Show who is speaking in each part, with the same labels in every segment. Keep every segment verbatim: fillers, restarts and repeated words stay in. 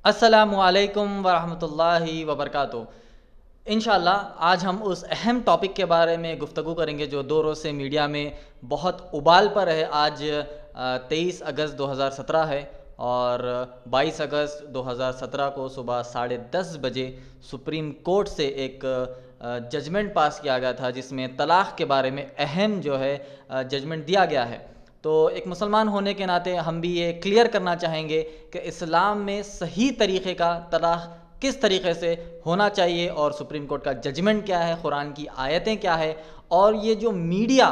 Speaker 1: अस्सलामुअलैकुम वरहमतुल्लाहि वबरकातुहू। इंशाअल्लाह आज हम उस अहम टॉपिक के बारे में गुफ्तगू करेंगे जो दो रोज़ से मीडिया में बहुत उबाल पर है। आज तेईस अगस्त दो हज़ार सत्रह है और बाईस अगस्त दो हज़ार सत्रह को सुबह साढ़े दस बजे सुप्रीम कोर्ट से एक जजमेंट पास किया गया था जिसमें तलाक़ के बारे में अहम जो है जजमेंट दिया गया है। तो एक मुसलमान होने के नाते हम भी ये क्लियर करना चाहेंगे कि इस्लाम में सही तरीक़े का तलाक़ किस तरीक़े से होना चाहिए और सुप्रीम कोर्ट का जजमेंट क्या है, कुरान की आयतें क्या है। और ये जो मीडिया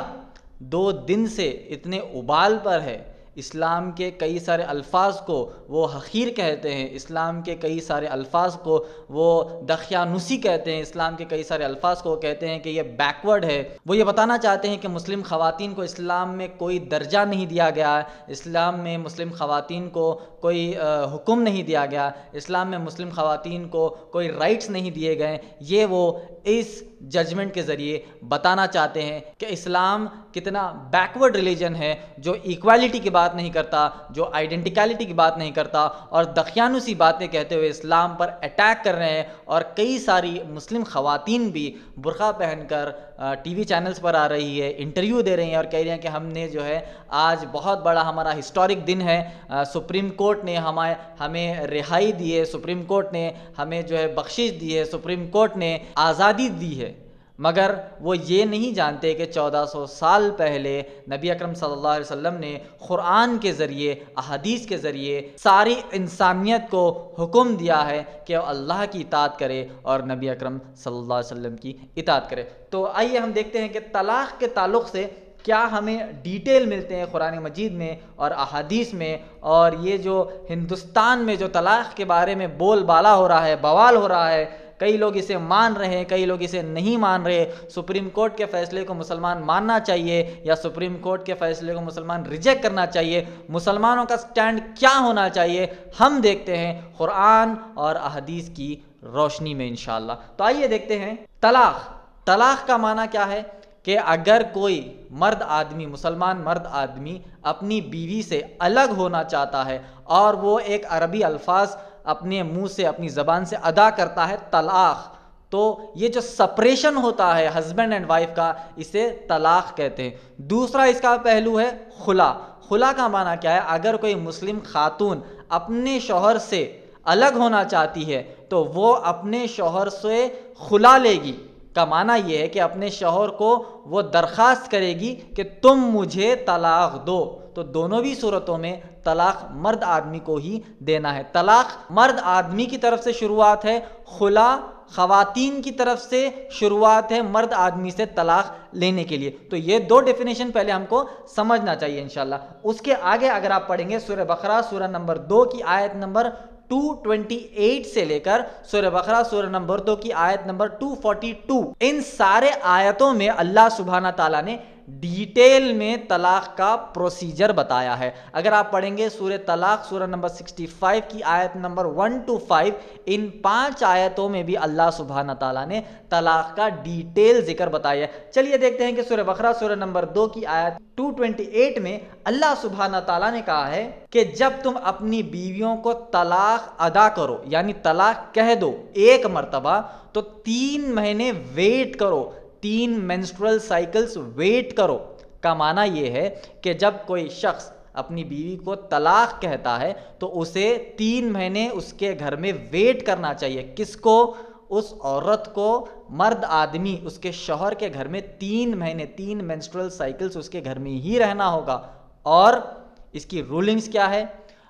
Speaker 1: दो दिन से इतने उबाल पर है, इस्लाम के कई सारे अल्फाज को वो हक़ीर कहते हैं, इस्लाम के कई सारे अल्फाज को वो दखयानुसी कहते हैं, इस्लाम के कई सारे अल्फाज को कहते हैं कि ये बैकवर्ड है। वो ये बताना चाहते हैं कि मुस्लिम ख़वातीन को इस्लाम में कोई दर्जा नहीं दिया गया, इस्लाम में मुस्लिम ख़वातीन को कोई हुक्म नहीं दिया गया, इस्लाम में मुस्लिम ख़वातीन को कोई राइट्स नहीं दिए गए। ये वो इस जजमेंट के ज़रिए बताना चाहते हैं कि इस्लाम कितना बैकवर्ड रिलीजन है जो इक्वालिटी की बात नहीं करता, जो आइडेंटिकलिटी की बात नहीं करता और दखयानुसी बातें कहते हुए इस्लाम पर अटैक कर रहे हैं। और कई सारी मुस्लिम ख़वातीन भी बुर्का पहनकर टीवी चैनल्स पर आ रही है, इंटरव्यू दे रही हैं और कह रही हैं कि हमने जो है आज बहुत बड़ा हमारा हिस्टोरिक दिन है, सुप्रीम कोर्ट ने हमें हमें रिहाई दी है, सुप्रीम कोर्ट ने हमें जो है बख्शिश दी है, सुप्रीम कोर्ट ने आज़ादी दी है। मगर वो ये नहीं जानते कि चौदह सौ साल पहले नबी अकरम सल्लल्लाहु अलैहि वसल्लम ने कुरान के ज़रिए, अहादीस के ज़रिए सारी इंसानियत को हुक्म दिया है कि अल्लाह की इताअत करे और नबी अकरम सल्लल्लाहु अलैहि वसल्लम की इताअत करे। तो आइए हम देखते हैं कि तलाक़ के ताल्लुक़ से क्या हमें डिटेल मिलते हैं कुरान मजीद में और अहादीस में। और ये जो हिंदुस्तान में जो तलाक़ के बारे में बोलबाला हो रहा है, बवाल हो रहा है, कई लोग इसे मान रहे हैं, कई लोग इसे नहीं मान रहे। सुप्रीम कोर्ट के फ़ैसले को मुसलमान मानना चाहिए या सुप्रीम कोर्ट के फ़ैसले को मुसलमान रिजेक्ट करना चाहिए, मुसलमानों का स्टैंड क्या होना चाहिए, हम देखते हैं कुरान और अहदीस की रोशनी में इंशाअल्लाह। तो आइए देखते हैं तलाक़। तलाक़ का माना क्या है कि अगर कोई मर्द आदमी, मुसलमान मर्द आदमी अपनी बीवी से अलग होना चाहता है और वो एक अरबी अल्फाज अपने मुंह से, अपनी ज़बान से अदा करता है तलाक़, तो ये जो सेपरेशन होता है हस्बैंड एंड वाइफ का, इसे तलाक़ कहते हैं। दूसरा इसका पहलू है खुला। खुला का माना क्या है? अगर कोई मुस्लिम खातून अपने शौहर से अलग होना चाहती है तो वो अपने शौहर से खुला लेगी। का माना ये है कि अपने शौहर को वो दरख्वास्त करेगी कि तुम मुझे तलाक़ दो। तो दोनों भी सूरतों में तलाक़ मर्द आदमी को ही देना है। तलाक़ मर्द आदमी की तरफ से शुरुआत है, खुला ख़वातीन की तरफ से शुरुआत है मर्द आदमी से तलाक़ लेने के लिए। तो ये दो डेफिनेशन पहले हमको समझना चाहिए इंशाअल्लाह। उसके आगे अगर आप पढ़ेंगे सूरह बकरा सूरह नंबर दो की आयत नंबर दो सौ अट्ठाईस से लेकर सूरह बकरा सूरह नंबर दो की आयत नंबर दो सौ बयालीस, इन सारे आयतों में अल्लाह सुब्हाना ताला ने डिटेल में तलाक़ का प्रोसीजर बताया है। अगर आप पढ़ेंगे सूरह तलाक़ सूरह नंबर पैंसठ की आयत नंबर एक टू पाँच, इन पांच आयतों में भी अल्लाह सुब्हाना ताला ने तलाक़ का डिटेल जिक्र बताया है। चलिए देखते हैं कि सूरह बकरा सूरह नंबर दो की आयत दो सौ अट्ठाईस में अल्लाह सुब्हाना ताला ने कहा है कि जब तुम अपनी बीवियों को तलाक़ अदा करो, यानी तलाक़ कह दो एक मर्तबा, तो तीन महीने वेट करो, तीन मेंस्ट्रुअल साइकिल्स वेट करो। का माना यह है कि जब कोई शख्स अपनी बीवी को तलाक़ कहता है तो उसे तीन महीने उसके घर में वेट करना चाहिए। किसको? उस औरत को, मर्द आदमी उसके शौहर के घर में तीन महीने, तीन मेंस्ट्रुअल साइकिल्स उसके घर में ही रहना होगा। और इसकी रूलिंग्स क्या है?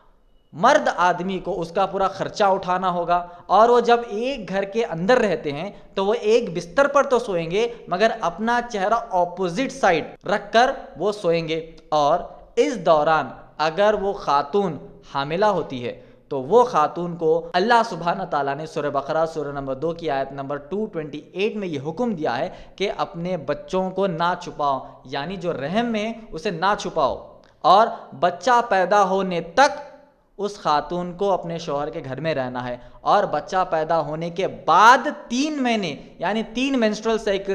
Speaker 1: मर्द आदमी को उसका पूरा खर्चा उठाना होगा और वो जब एक घर के अंदर रहते हैं तो वो एक बिस्तर पर तो सोएंगे मगर अपना चेहरा ऑपोजिट साइड रखकर वो सोएंगे। और इस दौरान अगर वो खातून हामिला होती है तो वो खातून को अल्लाह सुब्हाना ताला ने सूरह बकरा सूरह नंबर दो की आयत नंबर दो सौ अट्ठाईस में ये हुक्म दिया है कि अपने बच्चों को ना छुपाओ, यानी जो रहम में उसे ना छुपाओ। और बच्चा पैदा होने तक उस खातून को अपने शौहर के घर में रहना है। और बच्चा पैदा होने के बाद तीन महीने यानी तीन मेंस्ट्रुअल साइकिल्स,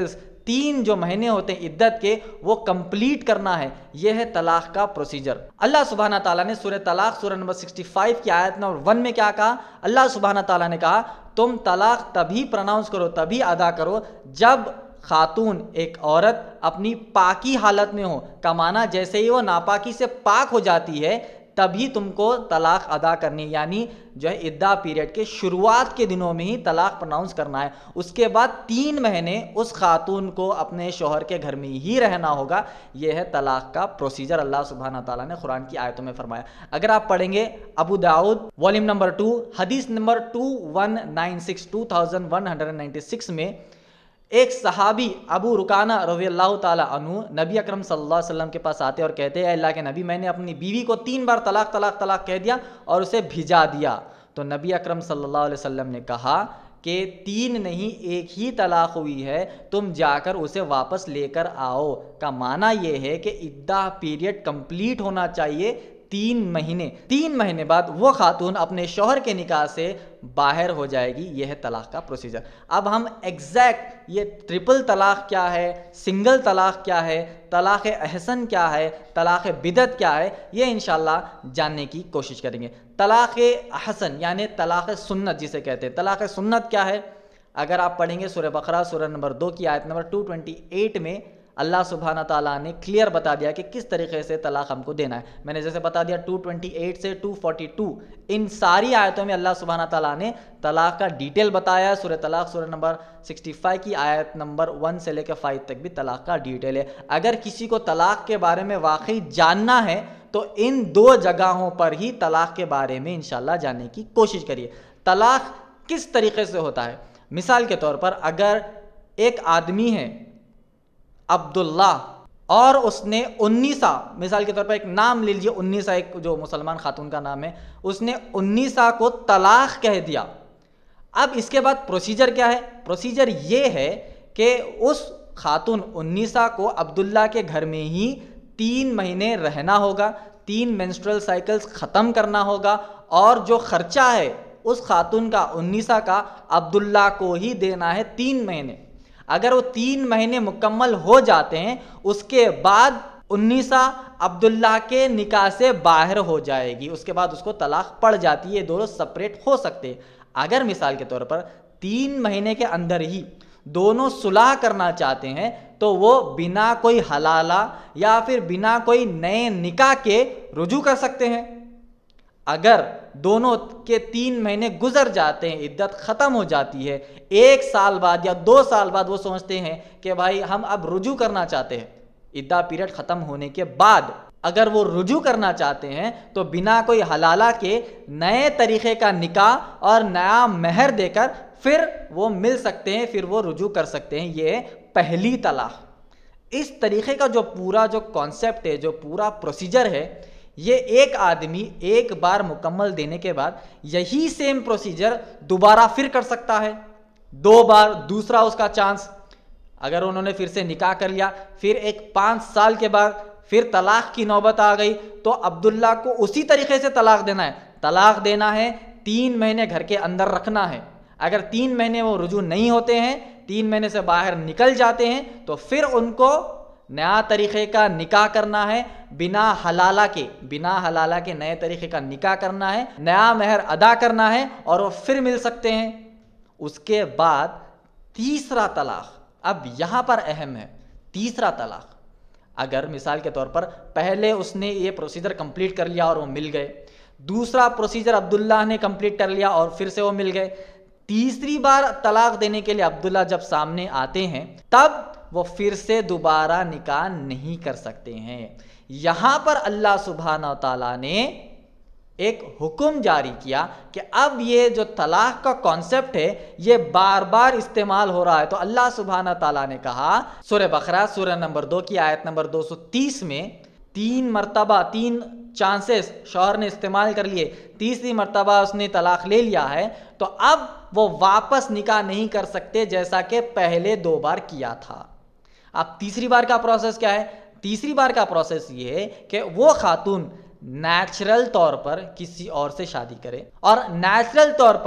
Speaker 1: तीन जो महीने होते हैं इद्दत के वो कंप्लीट करना है। यह है तलाक का प्रोसीजर। अल्लाह सुब्हाना ताला ने सूरह तलाक सूरह नंबर पैंसठ की आयत नंबर वन में क्या कहा? अल्लाह सुब्हाना ताला ने कहा तुम तलाक तभी प्रोनाउंस करो, तभी अदा करो जब खातून एक औरत अपनी पाकी हालत में हो। का माना जैसे ही वो नापाकी से पाक हो जाती है तभी तुमको तलाक अदा करनी, यानी जो है इद्दा पीरियड के शुरुआत के दिनों में ही तलाक प्रोनाउंस करना है। उसके बाद तीन महीने उस खातून को अपने शौहर के घर में ही रहना होगा। यह है तलाक का प्रोसीजर, अल्लाह सुब्हाना ताला ने कुरान की आयतों में फरमाया। अगर आप पढ़ेंगे Abu Dawood volume number two हदीस number two one nine six two thousand one hundred ninety six में एक सहाबी अबू रुकाना रज़ियल्लाहु ताला अन्हु नबी अकरम सल्लल्लाहु अलैहि वसल्लम के पास आते और कहते हैं अल्लाह के नबी, मैंने अपनी बीवी को तीन बार तलाक तलाक तलाक कह दिया और उसे भिजा दिया। तो नबी अकरम सल्लल्लाहु अलैहि वसल्लम ने कहा कि तीन नहीं एक ही तलाक हुई है, तुम जाकर उसे वापस लेकर आओ। का माना यह है कि इद्दा पीरियड कंप्लीट होना चाहिए तीन महीने। तीन महीने बाद वो खातून अपने शौहर के निकाह से बाहर हो जाएगी। यह है तलाक का प्रोसीजर। अब हम एग्जैक्ट ये ट्रिपल तलाक क्या है, सिंगल तलाक क्या है, तलाक अहसन क्या है, तलाक बिदत क्या है, ये इंशाल्लाह जानने की कोशिश करेंगे। तलाक अहसन यानी तलाक सुन्नत जिसे कहते हैं। तलाक सुन्नत क्या है? अगर आप पढ़ेंगे सूरह बकरा सूरह नंबर दो की आयत नंबर दो सौ अट्ठाईस में अल्लाह सुब्हाना ताला ने क्लियर बता दिया कि किस तरीके से तलाक हमको देना है। मैंने जैसे बता दिया दो सौ अट्ठाईस से दो सौ बयालीस इन सारी आयतों में अल्लाह सुब्हाना ताला ने तलाक का डिटेल बताया। सूरह तलाक सूरह नंबर पैंसठ की आयत नंबर वन से लेकर फाइव तक भी तलाक का डिटेल है। अगर किसी को तलाक के बारे में वाकई जानना है तो इन दो जगहों पर ही तलाक के बारे में इंशाल्लाह जानने की कोशिश करिए। तलाक किस तरीके से होता है? मिसाल के तौर पर अगर एक आदमी है अब्दुल्ला और उसने उन्नीसा, मिसाल के तौर पर एक नाम ले लीजिए उन्नीसा, एक जो मुसलमान खातून का नाम है, उसने उन्नीसा को तलाक कह दिया। अब इसके बाद प्रोसीजर क्या है? प्रोसीजर ये है कि उस खातून उन्नीसा को अब्दुल्ला के घर में ही तीन महीने रहना होगा, तीन मेंस्ट्रुअल साइकिल्स ख़त्म करना होगा और जो खर्चा है उस खातून का उन्नीसा का अब्दुल्ला को ही देना है तीन महीने। अगर वो तीन महीने मुकम्मल हो जाते हैं उसके बाद उन्नीसा अब्दुल्ला के निकाह से बाहर हो जाएगी, उसके बाद उसको तलाक पड़ जाती है। दोनों सेपरेट हो सकते हैं। अगर मिसाल के तौर पर तीन महीने के अंदर ही दोनों सुलह करना चाहते हैं तो वो बिना कोई हलाला या फिर बिना कोई नए निकाह के रुजू कर सकते हैं। अगर दोनों के तीन महीने गुजर जाते हैं, इद्दत ख़त्म हो जाती है, एक साल बाद या दो साल बाद वो सोचते हैं कि भाई हम अब रुजू करना चाहते हैं, इद्दा पीरियड ख़त्म होने के बाद अगर वो रुजू करना चाहते हैं तो बिना कोई हलाला के नए तरीक़े का निकाह और नया महर देकर फिर वो मिल सकते हैं, फिर वो रुजू कर सकते हैं। ये पहली तलाक। इस तरीक़े का जो पूरा जो कॉन्सेप्ट है, जो पूरा प्रोसीजर है, ये एक आदमी एक बार मुकम्मल देने के बाद यही सेम प्रोसीजर दोबारा फिर कर सकता है। दो बार दूसरा उसका चांस। अगर उन्होंने फिर से निकाह कर लिया, फिर एक पाँच साल के बाद फिर तलाक की नौबत आ गई तो अब्दुल्ला को उसी तरीके से तलाक देना है। तलाक देना है, तीन महीने घर के अंदर रखना है। अगर तीन महीने वो रुजू नहीं होते हैं, तीन महीने से बाहर निकल जाते हैं तो फिर उनको नया तरीक़े का निकाह करना है, बिना हलाला के बिना हलाला के नए तरीक़े का निकाह करना है, नया महर अदा करना है और वो फिर मिल सकते हैं। उसके बाद तीसरा तलाक, अब यहाँ पर अहम है तीसरा तलाक। अगर मिसाल के तौर पर पहले उसने ये प्रोसीजर कंप्लीट कर लिया और वो मिल गए, दूसरा प्रोसीजर अब्दुल्ला ने कंप्लीट कर लिया और फिर से वो मिल गए, तीसरी बार तलाक देने के लिए अब्दुल्ला जब सामने आते हैं तब वो फिर से दोबारा निकाह नहीं कर सकते हैं। यहाँ पर अल्लाह सुब्हाना ताला ने एक हुक्म जारी किया कि अब ये जो तलाक का कॉन्सेप्ट है ये बार बार इस्तेमाल हो रहा है। तो अल्लाह सुब्हाना ताला ने कहा सूरह बकरा सूरह नंबर दो की आयत नंबर दो सौ तीस में, तीन मरतबा तीन चांसेस शौहर ने इस्तेमाल कर लिए, तीसरी मरतबा उसने तलाक ले लिया है तो अब वो वापस निकाह नहीं कर सकते जैसा कि पहले दो बार किया था। अब तीसरी बार का प्रोसेस क्या है? तीसरी बार का प्रोसेस ये है कि वो खातून नेचुरल तौर पर किसी और से शादी करे और नेचुरल तौर पर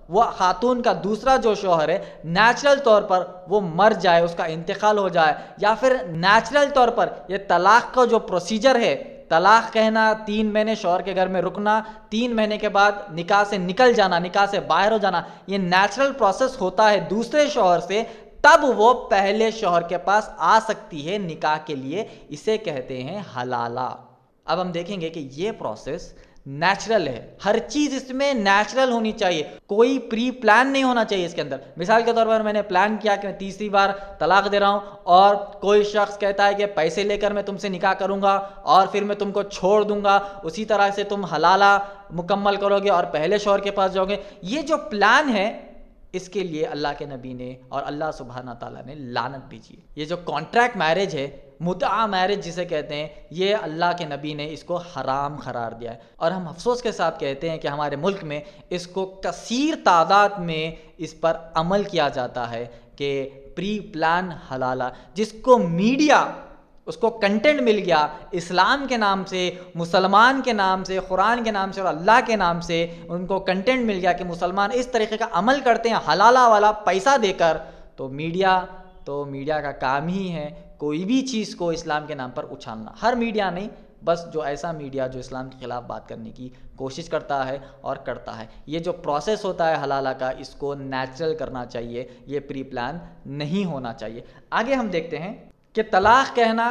Speaker 1: वो खातून का दूसरा जो शौहर है नेचुरल तौर पर वो मर जाए, उसका इंतकाल हो जाए, या फिर नेचुरल तौर पर ये तलाक का जो प्रोसीजर है, तलाक कहना, तीन महीने शौहर के घर में रुकना, तीन महीने के बाद निकाह से निकल जाना, निकाह से बाहर हो जाना, ये नेचुरल प्रोसेस होता है दूसरे शौहर से, तब वो पहले शौहर के पास आ सकती है निकाह के लिए। इसे कहते हैं हलाला। अब हम देखेंगे कि ये प्रोसेस नेचुरल है, हर चीज इसमें नेचुरल होनी चाहिए, कोई प्री प्लान नहीं होना चाहिए इसके अंदर। मिसाल के तौर पर मैंने प्लान किया कि मैं तीसरी बार तलाक दे रहा हूं और कोई शख्स कहता है कि पैसे लेकर मैं तुमसे निकाह करूंगा और फिर मैं तुमको छोड़ दूंगा, उसी तरह से तुम हलाला मुकम्मल करोगे और पहले शौहर के पास जाओगे। ये जो प्लान है इसके लिए अल्लाह के नबी ने और अल्लाह सुब्हाना ताला ने लानत भेजी। ये जो कॉन्ट्रैक्ट मैरिज है, मुतआ मैरिज जिसे कहते हैं, ये अल्लाह के नबी ने इसको हराम करार दिया है। और हम अफसोस के साथ कहते हैं कि हमारे मुल्क में इसको कसीर तादाद में इस पर अमल किया जाता है कि प्री प्लान हलाला, जिसको मीडिया उसको कंटेंट मिल गया इस्लाम के नाम से, मुसलमान के नाम से, कुरान के नाम से और अल्लाह के नाम से, उनको कंटेंट मिल गया कि मुसलमान इस तरीके का अमल करते हैं हलाला वाला पैसा देकर, तो मीडिया तो मीडिया का काम ही है कोई भी चीज़ को इस्लाम के नाम पर उछालना। हर मीडिया नहीं, बस जो ऐसा मीडिया जो इस्लाम के ख़िलाफ़ बात करने की कोशिश करता है और करता है। ये जो प्रोसेस होता है हलाला का, इसको नेचुरल करना चाहिए, ये प्री प्लान नहीं होना चाहिए। आगे हम देखते हैं कि तलाक कहना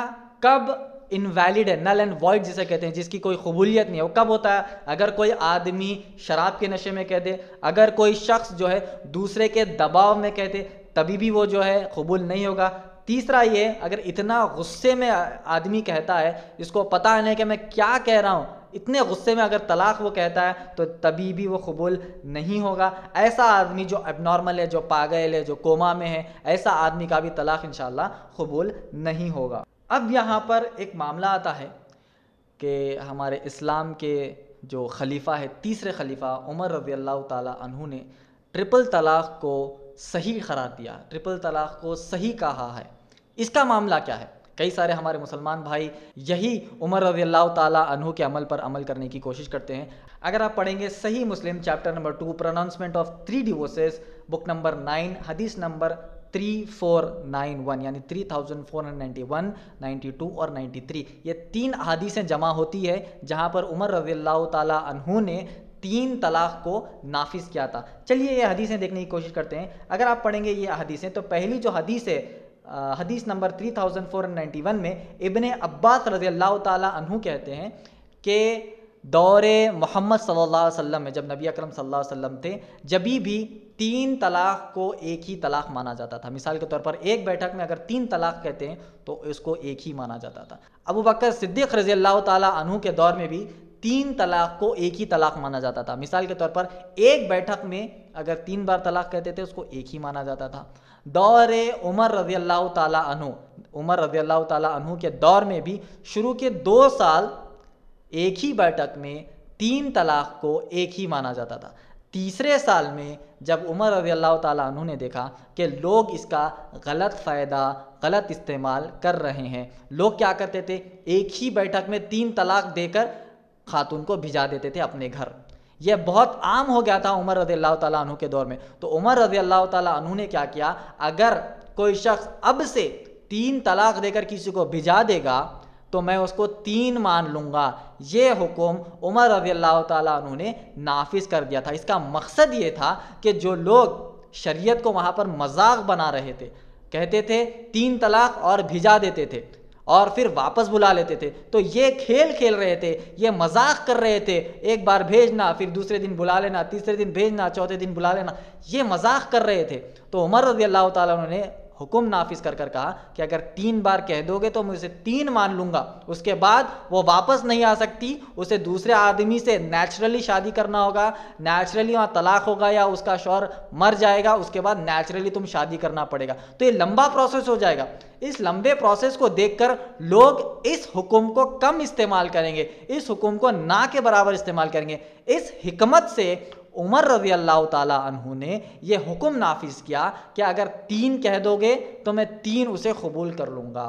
Speaker 1: कब इनवैलिड है, नल एंड वॉइड जिसे कहते हैं, जिसकी कोई कबूलियत नहीं है, वो कब होता है? अगर कोई आदमी शराब के नशे में कह दे, अगर कोई शख्स जो है दूसरे के दबाव में कह दे, तभी भी वो जो है कबूल नहीं होगा। तीसरा ये, अगर इतना गुस्से में आदमी कहता है, जिसको पता नहीं कि मैं क्या कह रहा हूँ, इतने गुस्से में अगर तलाक वो कहता है, तो तभी भी वो कबूल नहीं होगा। ऐसा आदमी जो एबनॉर्मल है, जो पागल है, जो कोमा में है, ऐसा आदमी का भी तलाक इंशाअल्लाह कबूल नहीं होगा। अब यहाँ पर एक मामला आता है कि हमारे इस्लाम के जो खलीफा है, तीसरे खलीफा उमर रज़ी अल्लाह ताला अन्हु ने ट्रिपल तलाक को सही करार दिया, ट्रिपल तलाक को सही कहा है। इसका मामला क्या है? कई सारे हमारे मुसलमान भाई यही उमर रज़ी अल्लाह ताला अन्हु के अमल पर अमल करने की कोशिश करते हैं। अगर आप पढ़ेंगे Sahih Muslim chapter number two, pronouncement of three divorces, book number nine, हदीस number three four nine one, यानी three thousand four hundred ninety one, ninety two और नाइन्टी थ्री, ये तीन हदीसें जमा होती है जहाँ पर उमर रज़ी अल्लाह ताला अन्हु ने तीन तलाक को नाफिज किया था। चलिए ये हदीसें देखने की कोशिश करते हैं। अगर आप पढ़ेंगे ये हदीसें, तो पहली जो हदीस है, हदीस number three thousand four hundred ninety one में इब्ने अब्बास रज़ी अल्लाह ताला अन्हु कहते हैं कि दौरे मोहम्मद सल्लल्लाहु अलैहि वसल्लम में, जब नबी अकरम सल्लल्लाहु अलैहि वसल्लम थे, जभी भी तीन तलाक को एक ही तलाक माना जाता था। मिसाल के तौर पर एक बैठक में अगर तीन तलाक कहते हैं तो इसको एक ही माना जाता था। अबू बकर सिद्दीक़ रज़ी अल्लाह ताला अन्हु के दौर में भी तीन तलाक को एक ही तलाक माना जाता था। मिसाल के तौर पर एक बैठक में अगर तीन बार तलाक कहते थे, उसको एक ही माना जाता था। दौरे उमर रज़ी अल्लाह ताला अन्हु, उमर रज़ी अल्लाह ताला अन्हु के दौर में भी शुरू के दो साल एक ही बैठक में तीन तलाक को एक ही माना जाता था। तीसरे साल में जब उमर रज़ी अल्लाह ताला अन्हु ने देखा कि लोग इसका गलत फ़ायदा, गलत इस्तेमाल कर रहे हैं, लोग क्या करते थे, एक ही बैठक में तीन तलाक देकर खातून को भिजा देते थे अपने घर। यह बहुत आम हो गया था उमर रज़ी अल्लाह ताला अन्हु के दौर में। तो उमर रज़ी अल्लाह ताला अन्हु ने क्या किया, अगर कोई शख्स अब से तीन तलाक देकर किसी को भिजा देगा तो मैं उसको तीन मान लूँगा। ये हुक्म उमर रज़ी अल्लाह ताला अन्हु ने नाफिज कर दिया था। इसका मकसद ये था कि जो लोग शरीयत को वहाँ पर मजाक बना रहे थे, कहते थे तीन तलाक और भिजा देते थे और फिर वापस बुला लेते थे, तो ये खेल खेल रहे थे, ये मजाक कर रहे थे, एक बार भेजना फिर दूसरे दिन बुला लेना, तीसरे दिन भेजना, चौथे दिन बुला लेना, ये मजाक कर रहे थे। तो उमर रज़ी अल्लाह ताला अन्हु ने हुक्म नाफिज कर कर कहा कि अगर तीन बार कह दोगे तो मैं उसे तीन मान लूँगा, उसके बाद वो वापस नहीं आ सकती, उसे दूसरे आदमी से नेचुरली शादी करना होगा, नेचुरली वहाँ तलाक होगा या उसका शौहर मर जाएगा, उसके बाद नेचुरली तुम शादी करना पड़ेगा। तो ये लंबा प्रोसेस हो जाएगा। इस लंबे प्रोसेस को देखकर लोग इस हुक्म को कम इस्तेमाल करेंगे, इस हुक्म को ना के बराबर इस्तेमाल करेंगे। इस हिकमत से उमर रज़ी अल्लाह ताला अन्हु ने यह हुक्म नाफिज किया कि अगर तीन कह दोगे तो मैं तीन उसे कबूल कर लूँगा।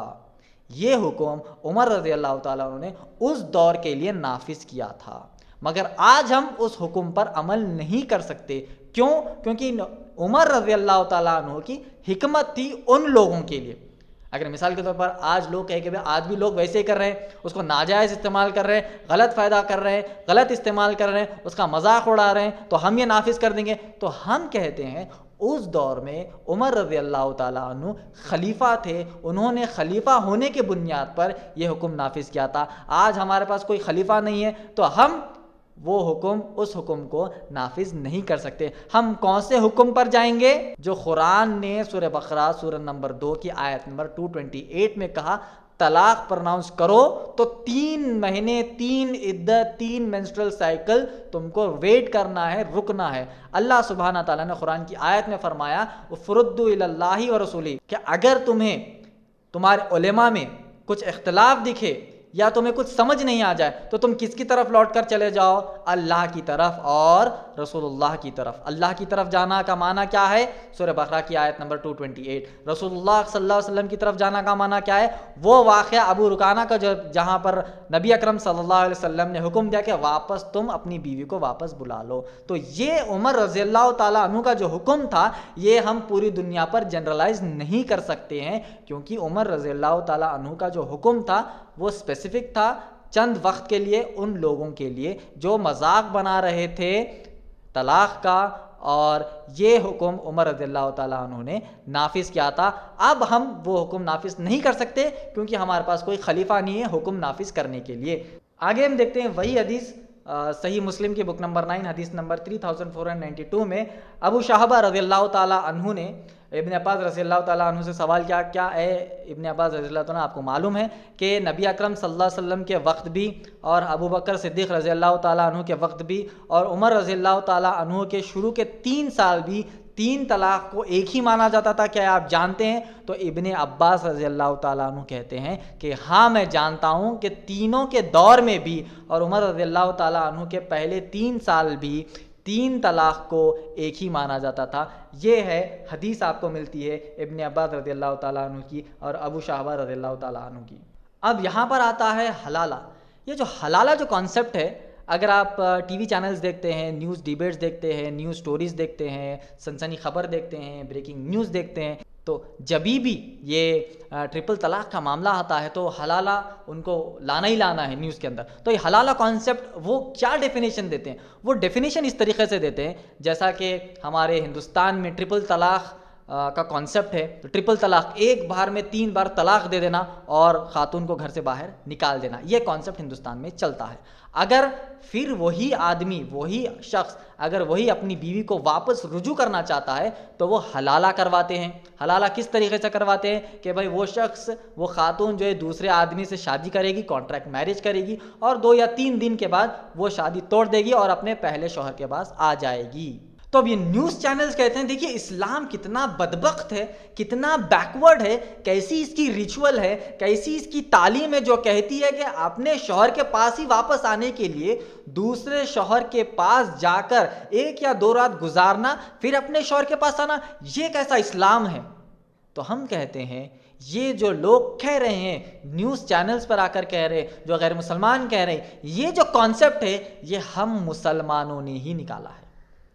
Speaker 1: ये हुक्म उमर रज़ी अल्लाह ताला अन्हु ने उस दौर के लिए नाफिज किया था, मगर आज हम उस हुक्म पर अमल नहीं कर सकते। क्यों? क्योंकि उमर रज़ी अल्लाह ताला अन्हु की हिकमत थी उन लोगों के लिए। अगर मिसाल के तौर पर आज लोग कहें कि भाई आज भी लोग वैसे ही कर रहे हैं, उसको नाजायज़ इस्तेमाल कर रहे हैं, गलत फ़ायदा कर रहे हैं, गलत इस्तेमाल कर रहे हैं, उसका मजाक उड़ा रहे हैं, तो हम ये नाफिज कर देंगे। तो हम कहते हैं उस दौर में उमर रज़ी अल्लाह ताला अन्हु खलीफा थे, उन्होंने खलीफा होने के बुनियाद पर यह हुक्म नाफिज किया था। आज हमारे पास कोई खलीफा नहीं है तो हम वो हुक्म उस हुक्म को नाफिज नहीं कर सकते। हम कौन से हुक्म पर जाएंगे? जो कुरान ने सूरह बकरा सूरह नंबर दो की आयत नंबर दो सौ अट्ठाईस में कहा तलाक प्रोनाउंस करो तो तीन महीने, तीन इद्दत, तीन मेंस्ट्रुअल साइकिल तुमको वेट करना है, रुकना है। अल्लाह सुब्हाना ताला ने कुरान की आयत में फरमाया फरुद्दू इलल्लाहि व रसूली, कि अगर तुम्हें तुम्हारे उलेमा में कुछ इख्तिलाफ दिखे या तुम्हें कुछ समझ नहीं आ जाए तो तुम किसकी तरफ लौट कर चले जाओ? अल्लाह की तरफ और रसूलुल्लाह की तरफ। अल्लाह की तरफ जाना का माना क्या है? सूरह बकरा की आयत नंबर दो सौ अट्ठाईस। रसूलुल्लाह सल्लल्लाहु अलैहि वसल्लम की तरफ जाना का माना क्या है? वो वाक़या अबू रुकाना का जो जहाँ पर नबी अकरम सल्लल्लाहु अलैहि वसल्लम ने हुक्म दिया कि वापस तुम अपनी बीवी को वापस बुला लो। तो ये उमर रज़ी अल्लाह ताला अन्हु का जो हुक्म था ये हम पूरी दुनिया पर जनरलाइज नहीं कर सकते हैं, क्योंकि उमर रज़ी अल्लाह ताला अन्हु का जो हुक्म था वो स्पेसिफिक था चंद वक्त के लिए, उन लोगों के लिए जो मजाक बना रहे थे तलाक का, और ये हुक्म उमर रज़ियल्लाहु ताला अन्हु ने नाफिज किया था। अब हम वो हुक्म नाफिज नहीं कर सकते क्योंकि हमारे पास कोई खलीफा नहीं है हुक्म नाफिज करने के लिए। आगे हम देखते हैं वही हदीस सही मुस्लिम की बुक नंबर नाइन हदीस number three thousand four hundred ninety two में अबू शाहबा रज़ियल्लाहु ताला अन्हु ने इब्न अब्बास रज़ियल्लाहु ताला अन्हु से सवाल किया, क्या है इब्न अब्बास रज़ियल्लाहु ताला, आपको मालूम है कि नबी अकरम सल्लल्लाहु अलैहि वसल्लम के वक्त भी और अबू बकर सिद्दीक़ रज़ियल्लाहु ताला अन्हु के वक्त भी और उमर रज़ियल्लाहु ताला अन्हु के शुरू के तीन साल भी तीन तलाक को एक ही माना जाता था, क्या आप जानते हैं? तो इब्ने अब्बास रज़ियल्लाहु ताला अन्हु कहते हैं कि हाँ मैं जानता हूँ कि तीनों के दौर में भी और उमर रज़ियल्लाहु ताला अन्हु के पहले तीन साल भी तीन तलाक को एक ही माना जाता था। ये है हदीस आपको मिलती है इब्ने अब्बास रज़ियल्लाहु ताला अन्हु की और अबू शाहबा रज़ियल्लाहु ताला अन्हु की। अब यहाँ पर आता है हलाला। ये जो हलाला जो कॉन्सेप्ट है, अगर आप टीवी चैनल्स देखते हैं, न्यूज़ डिबेट्स देखते हैं, न्यूज़ स्टोरीज़ देखते हैं, सनसनी खबर देखते हैं, ब्रेकिंग न्यूज़ देखते हैं, तो जब भी ये ट्रिपल तलाक का मामला आता है तो हलाला उनको लाना ही लाना है न्यूज़ के अंदर। तो ये हलाला कॉन्सेप्ट वो क्या डेफिनेशन देते हैं? वो डेफिनेशन इस तरीके से देते हैं जैसा कि हमारे हिंदुस्तान में ट्रिपल तलाक का कॉन्सेप्ट है। तो ट्रिपल तलाक, एक बार में तीन बार तलाक दे देना और ख़ातून को घर से बाहर निकाल देना, ये कॉन्सेप्ट हिंदुस्तान में चलता है। अगर फिर वही आदमी, वही शख्स अगर वही अपनी बीवी को वापस रुजू करना चाहता है तो वो हलाला करवाते हैं। हलाला किस तरीके से करवाते हैं कि भाई वो शख्स, वो खातून जो है दूसरे आदमी से शादी करेगी, कॉन्ट्रैक्ट मैरिज करेगी और दो या तीन दिन के बाद वो शादी तोड़ देगी और अपने पहले शौहर के पास आ जाएगी। तो अब ये न्यूज़ चैनल्स कहते हैं देखिए इस्लाम कितना बदबख्त है, कितना बैकवर्ड है, कैसी इसकी रिचुअल है, कैसी इसकी तालीम है जो कहती है कि अपने शौहर के पास ही वापस आने के लिए दूसरे शौहर के पास जाकर एक या दो रात गुजारना फिर अपने शौहर के पास आना, ये कैसा इस्लाम है? तो हम कहते हैं ये जो लोग कह रहे हैं, न्यूज़ चैनल्स पर आकर कह रहे हैं, जो गैर मुसलमान कह रहे हैं, ये जो कॉन्सेप्ट है ये हम मुसलमानों ने ही निकाला है।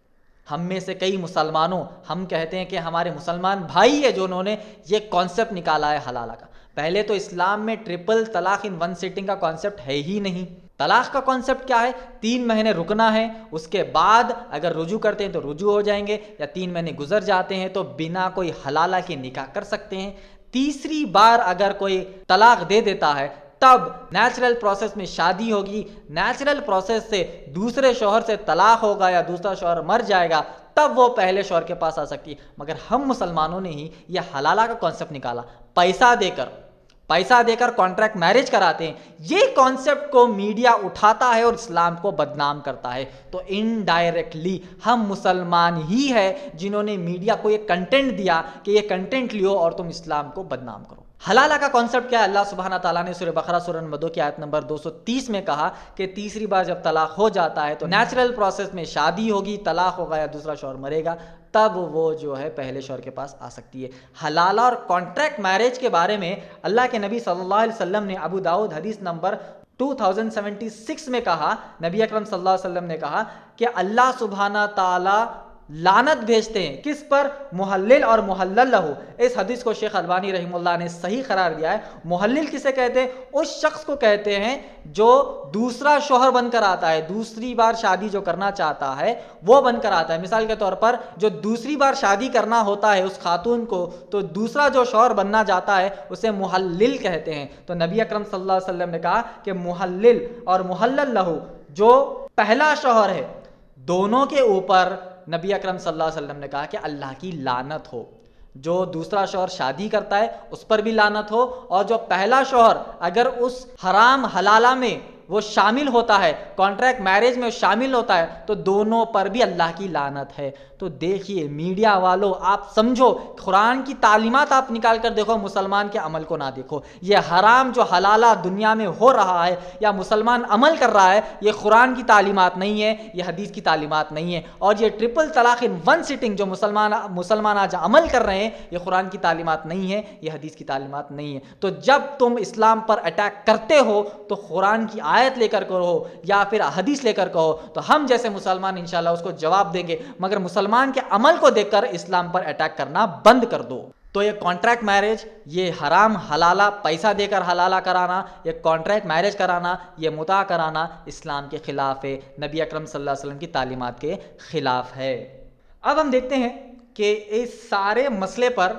Speaker 1: हम में से कई मुसलमानों, हम कहते हैं कि हमारे मुसलमान भाई है जो उन्होंने ये कॉन्सेप्ट निकाला है हलाला का। पहले तो इस्लाम में triple talaq in one sitting का कॉन्सेप्ट है ही नहीं। तलाक का कॉन्सेप्ट क्या है? तीन महीने रुकना है, उसके बाद अगर रुजू करते हैं तो रुजू हो जाएंगे, या तीन महीने गुजर जाते हैं तो बिना कोई हलाला के निकाह कर सकते हैं। तीसरी बार अगर कोई तलाक दे देता है तब नेचुरल प्रोसेस में शादी होगी, नेचुरल प्रोसेस से दूसरे शौहर से तलाक होगा या दूसरा शौहर मर जाएगा, तब वो पहले शौहर के पास आ सकती है। मगर हम मुसलमानों ने ही यह हलाला का कॉन्सेप्ट निकाला, पैसा देकर पैसा देकर कॉन्ट्रैक्ट मैरिज कराते हैं। ये कॉन्सेप्ट को मीडिया उठाता है और इस्लाम को बदनाम करता है। तो इनडायरेक्टली हम मुसलमान ही है जिन्होंने मीडिया को ये कंटेंट दिया कि ये कंटेंट लियो और तुम इस्लाम को बदनाम करो। हलाला का कॉन्सेप्ट क्या है? अल्लाह सुब्हाना ताला ने सूरह बकरा सूरह नंबर दो की आयत नंबर दो सौ तीस में कहा कि तीसरी बार जब तलाक हो जाता है तो नेचुरल प्रोसेस में शादी होगी, तलाक होगा या दूसरा शौहर मरेगा, तब वो जो है पहले शौहर के पास आ सकती है। हलाला और कॉन्ट्रैक्ट मैरिज के बारे में अल्लाह के नबी सल्लल्लाहु अलैहि वसल्लम ने अबू दाऊद हदीस नंबर दो हज़ार छिहत्तर में कहा, नबी अकरम सल्लल्लाहु अलैहि वसल्लम ने कहा कि अल्लाह सुब्हाना ताला लानत भेजते हैं। किस पर? मुहल्लिल और मुहल्लल लहू। इस हदीस को शेख अलबानी रहमुल्लाह ने सही करार दिया है। मुहल्लिल किसे कहते हैं? उस शख्स को कहते हैं जो दूसरा शौहर बनकर आता है, दूसरी बार शादी जो करना चाहता है वो बनकर आता है। मिसाल के तौर पर जो दूसरी बार शादी करना होता है उस खातून को, तो दूसरा जो शौहर बनना चाहता है उसे मुहल्लिल कहते हैं। तो नबी अकरम सल्लल्लाहु अलैहि वसल्लम ने कहा कि मुहल्लिल और मुहल्लल लहू, जो पहला शौहर है, दोनों के ऊपर नबी अकरम सल्लल्लाहु अलैहि वसल्लम ने कहा कि अल्लाह की लानत हो। जो दूसरा शौहर शादी करता है उस पर भी लानत हो, और जो पहला शौहर अगर उस हराम हलाला में वो शामिल होता है, कॉन्ट्रैक्ट मैरिज में शामिल होता है, तो दोनों पर भी अल्लाह की लानत है। तो देखिए मीडिया वालों, आप समझो, कुरान की तालीमात आप निकाल कर देखो, मुसलमान के अमल को ना देखो। ये हराम जो हलाला दुनिया में हो रहा है या मुसलमान अमल कर रहा है, ये कुरान की तालीमात नहीं है, ये हदीस की तालीमात नहीं है। और ये triple talaq in one sitting जो मुसलमान मुसलमान आज अमल कर रहे हैं, ये कुरान की तालीमात नहीं है, ये हदीस की तालीमात नहीं है। तो जब तुम इस्लाम पर अटैक करते हो तो कुरान की आयत लेकर कहो या फिर हदीस लेकर कहो, तो हम जैसे मुसलमान इंशाल्लाह उसको जवाब देंगे, मगर मुसलमान के अमल को देखकर इस्लाम पर अटैक करना बंद कर दो। तो ये कॉन्ट्रैक्ट मैरिज, ये हराम हलाला पैसा देकर हलाला कराना, ये कॉन्ट्रैक्ट मैरिज कराना, ये मुता कराना इस्लाम के खिलाफ है, नबी अकरम सल्लल्लाहु अलैहि वसल्लम की तालीमात के खिलाफ है। अब हम देखते हैं कि इस सारे मसले पर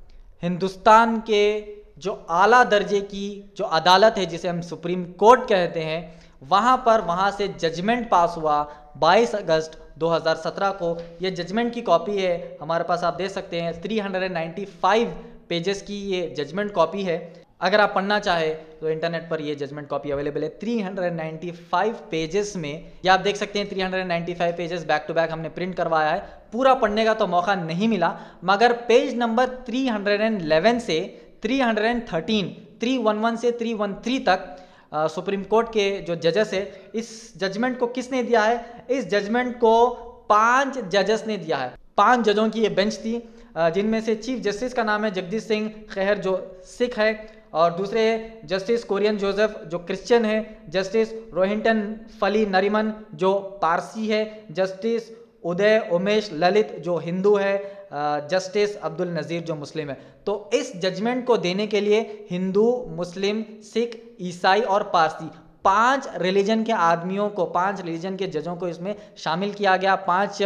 Speaker 1: हिंदुस्तान के जो आला दर्जे की जो अदालत है, जिसे हम सुप्रीम कोर्ट कहते हैं, वहाँ पर वहाँ से जजमेंट पास हुआ बाईस अगस्त दो हज़ार सत्रह को। ये जजमेंट की कॉपी है हमारे पास, आप देख सकते हैं तीन सौ पचानवे पेजेस की ये जजमेंट कॉपी है। अगर आप पढ़ना चाहे तो इंटरनेट पर ये जजमेंट कॉपी अवेलेबल है तीन सौ पचानवे पेजेस में। ये आप देख सकते हैं तीन सौ पचानवे पेजेस बैक टू बैक हमने प्रिंट करवाया है। पूरा पढ़ने का तो मौका नहीं मिला, मगर पेज नंबर तीन सौ ग्यारह से तीन सौ तेरह, तीन सौ ग्यारह से तीन सौ तेरह तक आ, सुप्रीम कोर्ट के जो जजेस है, इस जजमेंट को किसने दिया है? इस जजमेंट को पांच जजेस ने दिया है। पांच जजों की ये बेंच थी, जिनमें से चीफ जस्टिस का नाम है जगदीश सिंह खेहर जो सिख है, और दूसरे जस्टिस कोरियन जोसेफ जो क्रिश्चियन है, जस्टिस रोहिंटन फली नरीमन जो पारसी है, जस्टिस उदय उमेश ललित जो हिंदू है, जस्टिस अब्दुल नज़ीर जो मुस्लिम है। तो इस जजमेंट को देने के लिए हिंदू, मुस्लिम, सिख, ईसाई और पारसी, पांच रिलीजन के आदमियों को, पांच रिलीजन के जजों को इसमें शामिल किया गया। पांच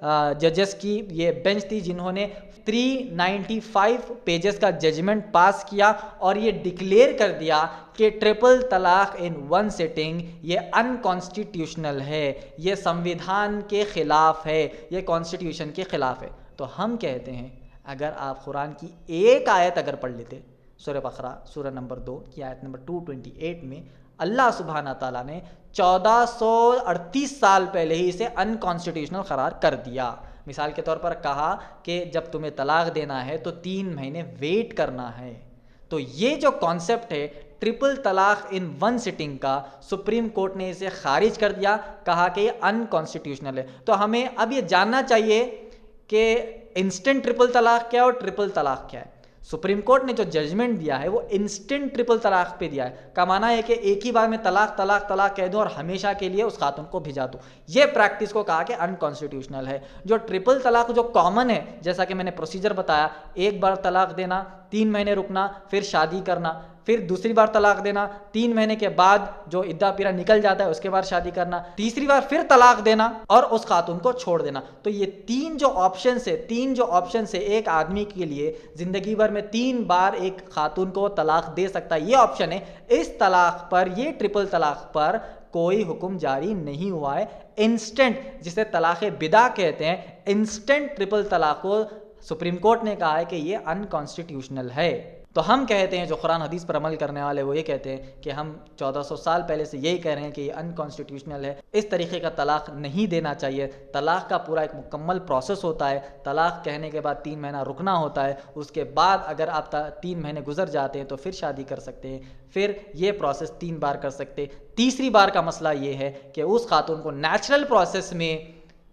Speaker 1: जजेस की ये बेंच थी जिन्होंने तीन सौ पचानवे पेजेस का जजमेंट पास किया और ये डिक्लेयर कर दिया कि triple talaq in one sitting ये अनकॉन्स्टिट्यूशनल है, ये संविधान के खिलाफ है, ये कॉन्स्टिट्यूशन के खिलाफ है। तो हम कहते हैं अगर आप कुरान की एक आयत अगर पढ़ लेते, सूरह बकरा सूरह नंबर दो की आयत नंबर दो सौ अट्ठाईस में अल्लाह सुब्हाना ताला ने चौदह सौ अड़तीस साल पहले ही इसे अनकॉन्स्टिट्यूशनल करार कर दिया। मिसाल के तौर पर कहा कि जब तुम्हें तलाक देना है तो तीन महीने वेट करना है। तो ये जो कॉन्सेप्ट है triple talaq in one sitting का, सुप्रीम कोर्ट ने इसे खारिज कर दिया, कहा कि ये अनकॉन्स्टिट्यूशनल है। तो हमें अब ये जानना चाहिए कि इंस्टेंट ट्रिपल तलाक क्या है और ट्रिपल तलाक क्या है। सुप्रीम कोर्ट ने जो जजमेंट दिया है वो इंस्टेंट ट्रिपल तलाक पे दिया है। का माना है कि एक ही बार में तलाक तलाक तलाक कह दूं और हमेशा के लिए उस खातून को भिजा दूं। ये प्रैक्टिस को कहा कि अनकॉन्स्टिट्यूशनल है। जो ट्रिपल तलाक जो कॉमन है, जैसा कि मैंने प्रोसीजर बताया, एक बार तलाक देना, तीन महीने रुकना, फिर शादी करना, फिर दूसरी बार तलाक देना, तीन महीने के बाद जो इद्दा पीरा निकल जाता है उसके बाद शादी करना, तीसरी बार फिर तलाक देना और उस खातून को छोड़ देना। तो ये तीन जो ऑप्शन है, तीन जो ऑप्शन है एक आदमी के लिए जिंदगी भर में तीन बार एक खातून को तलाक दे सकता है, ये ऑप्शन है। इस तलाक पर, ये ट्रिपल तलाक पर कोई हुक्म जारी नहीं हुआ है। इंस्टेंट, जिसे तलाक बिदा कहते हैं, इंस्टेंट ट्रिपल तलाक को सुप्रीम कोर्ट ने कहा है कि ये अनकॉन्स्टिट्यूशनल है। तो हम कहते हैं, जो कुरान हदीस पर अमल करने वाले वो ये कहते हैं कि हम चौदह सौ साल पहले से यही कह रहे हैं कि ये अनकॉन्स्टिट्यूशनल है। इस तरीके का तलाक नहीं देना चाहिए। तलाक का पूरा एक मुकम्मल प्रोसेस होता है। तलाक कहने के बाद तीन महीना रुकना होता है, उसके बाद अगर आप तीन महीने गुजर जाते हैं तो फिर शादी कर सकते हैं, फिर ये प्रोसेस तीन बार कर सकते। तीसरी बार का मसला ये है कि उस खातून को नेचुरल प्रोसेस में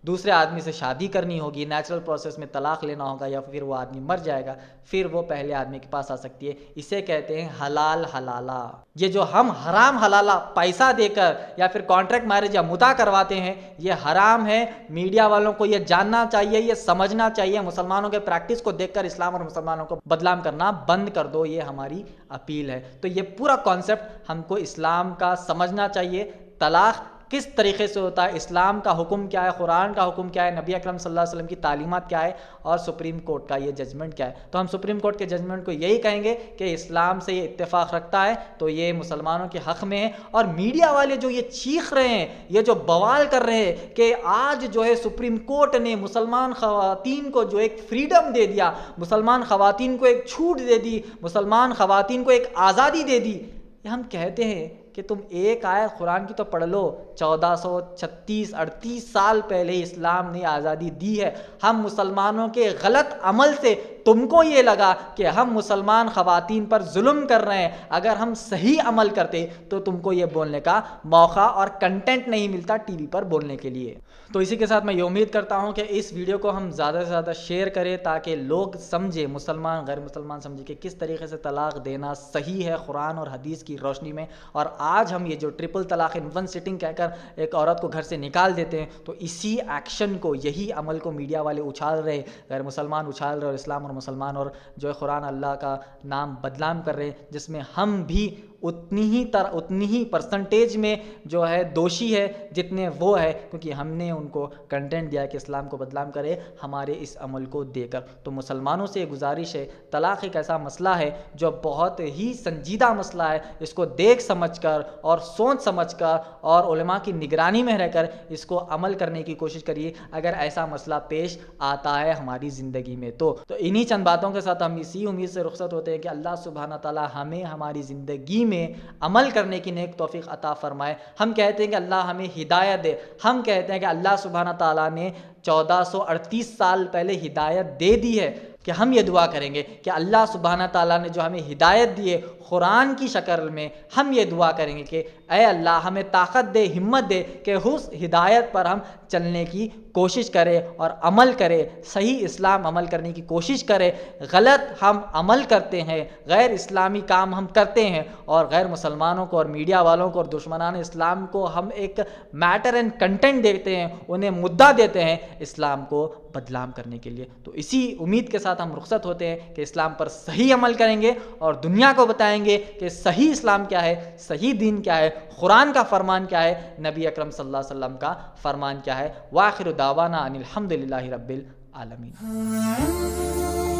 Speaker 1: दूसरे आदमी से शादी करनी होगी, नेचुरल प्रोसेस में तलाक लेना होगा, या फिर वो आदमी मर जाएगा, फिर वो पहले आदमी के पास आ सकती है। इसे कहते हैं हलाल हलाला। ये जो हम हराम हलाला पैसा देकर या फिर कॉन्ट्रैक्ट मैरिज या मुता करवाते हैं, ये हराम है। मीडिया वालों को ये जानना चाहिए, ये समझना चाहिए। मुसलमानों के प्रैक्टिस को देखकर इस्लाम और मुसलमानों को बदनाम करना बंद कर दो, ये हमारी अपील है। तो ये पूरा कॉन्सेप्ट हमको इस्लाम का समझना चाहिए। तलाक किस तरीके से होता है, इस्लाम का हुक्म क्या है, कुरान का हुक्म क्या है, नबी अकरम सल्लल्लाहु अलैहि वसल्लम की तालीमात क्या है, और सुप्रीम कोर्ट का ये जजमेंट क्या है। तो हम सुप्रीम कोर्ट के जजमेंट को यही कहेंगे कि इस्लाम से ये इत्तेफाक रखता है, तो ये मुसलमानों के हक़ में है। और मीडिया वाले जो ये चीख रहे हैं, ये जो बवाल कर रहे हैं कि आज जो है सुप्रीम कोर्ट ने मुसलमान ख़वातीन को जो एक फ्रीडम दे दिया, मुसलमान ख़वातीन को एक छूट दे दी, मुसलमान ख़वातीन को एक आज़ादी दे दी, ये हम कहते हैं कि तुम एक आयत कुरान की तो पढ़ लो। चौदह सौ छत्तीस अड़तीस साल पहले इस्लाम ने आज़ादी दी है। हम मुसलमानों के गलत अमल से तुमको ये लगा कि हम मुसलमान ख़वातीन पर जुल्म कर रहे हैं। अगर हम सही अमल करते तो तुमको ये बोलने का मौका और कंटेंट नहीं मिलता टीवी पर बोलने के लिए। तो इसी के साथ मैं ये उम्मीद करता हूँ कि इस वीडियो को हम ज़्यादा से ज़्यादा शेयर करें, ताकि लोग समझे, मुसलमान गैर मुसलमान समझे कि किस तरीके से तलाक़ देना सही है कुरान और हदीस की रोशनी में। और आज हम ये जो ट्रिपल तलाक़ इन वन सिटिंग कहकर एक औरत को घर से निकाल देते हैं, तो इसी एक्शन को, यही अमल को मीडिया वाले उछाल रहे, गैर मुसलमान उछाल रहे, और इस्लाम और मुसलमान और जो है कुरान अल्लाह का नाम बदनाम कर रहे हैं, जिसमें हम भी उतनी ही तर उतनी ही परसेंटेज में जो है दोषी है जितने वो है, क्योंकि हमने उनको कंटेंट दिया कि इस्लाम को बदनाम करे हमारे इस अमल को देकर। तो मुसलमानों से गुजारिश है, तलाक़ एक ऐसा मसला है जो बहुत ही संजीदा मसला है, इसको देख समझकर और सोच समझकर और उलमा की निगरानी में रहकर इसको अमल करने की कोशिश करिए, अगर ऐसा मसला पेश आता है हमारी ज़िंदगी में। तो तो इन्हीं चंद बातों के साथ हम इसी उम्मीद से रुखसत होते हैं कि अल्लाह सुब्हाना ताला हमें हमारी ज़िंदगी में अमल करने की नेक तौफीक अता फरमाए। हम कहते हैं कि अल्लाह हमें हिदायत दे, हम कहते हैं कि अल्लाह सुब्हाना ताला ने चौदह सौ अड़तीस साल पहले हिदायत दे दी है, कि हम ये दुआ करेंगे कि अल्लाह सुब्हाना ताला ने जो हमें हिदायत दी है कुरान की शक्ल में, हम ये दुआ करेंगे कि ऐ अल्लाह हमें ताकत दे, हिम्मत दे कि उस हिदायत पर हम चलने की कोशिश करें और अमल करें, सही इस्लाम अमल करने की कोशिश करें। गलत हम अमल करते हैं, गैर इस्लामी काम हम करते हैं, और गैर मुसलमानों को और मीडिया वालों को और दुश्मनान इस्लाम को हम एक मैटर एंड कंटेंट देते हैं, उन्हें मुद्दा देते हैं इस्लाम को बदनाम करने के लिए। तो इसी उम्मीद के साथ हम रुखसत होते हैं कि इस्लाम पर सही अमल करेंगे और दुनिया को बताएंगे कि सही इस्लाम क्या है, सही दीन क्या है, कुरान का फरमान क्या है, नबी अकरम सल्लल्लाहु अलैहि वसल्लम का फरमान क्या है। वाखिर दावाना अनिल हम्दुलिल्लाहि रब्बिल आलमीन।